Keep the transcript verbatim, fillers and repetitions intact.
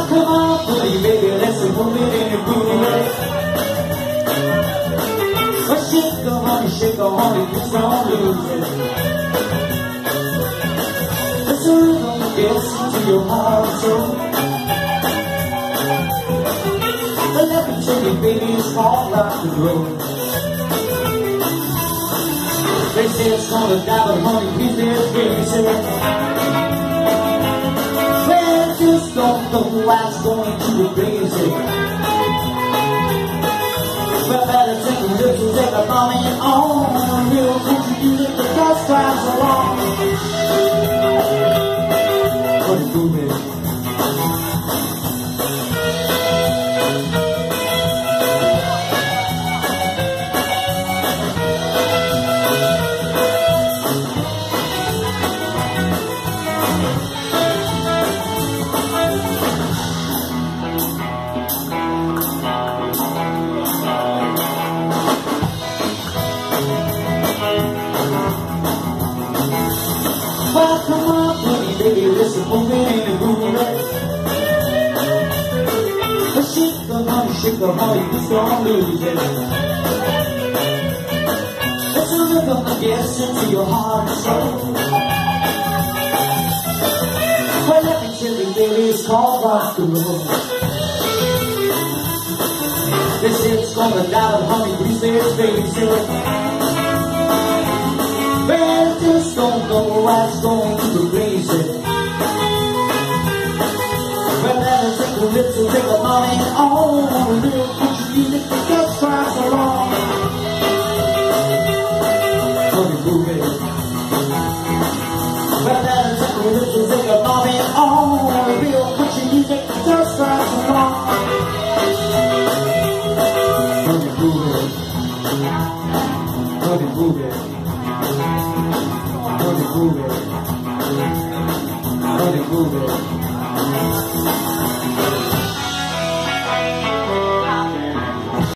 Well, come on, buddy, baby, let's move it in a groove. Well, shake the honey, shake the honey, please don't lose it. Let's rhythm that gets into your heart and soul. Well, let me tell you, baby, it's all rock and roll. They say it's gonna die, but honey, please let's face it. Well, just don't know why it's going to be crazy. Well, better take a little, take a mommy on. Real country music, the dust drives along. What a groove is. Well, come on, buddy, baby, listen, move it in a groove. Well, shake the honey, shake the honey, please don't lose it. It's a rhythm that gets into your heart and soul. Well, let me tell you, baby, it's called rock and roll. They say it's gonna die, but honey, please let's face it. Well, just don't know why it's going to be crazy. Well, that'll take a little, take a mommy on. A little country music that just drives along. Honey, groove it. Well, that'll take a little, take a mommy on. A real country music that just drives along. Honey, groove it. Honey, groove it. Honey, groove it. Honey, groove it.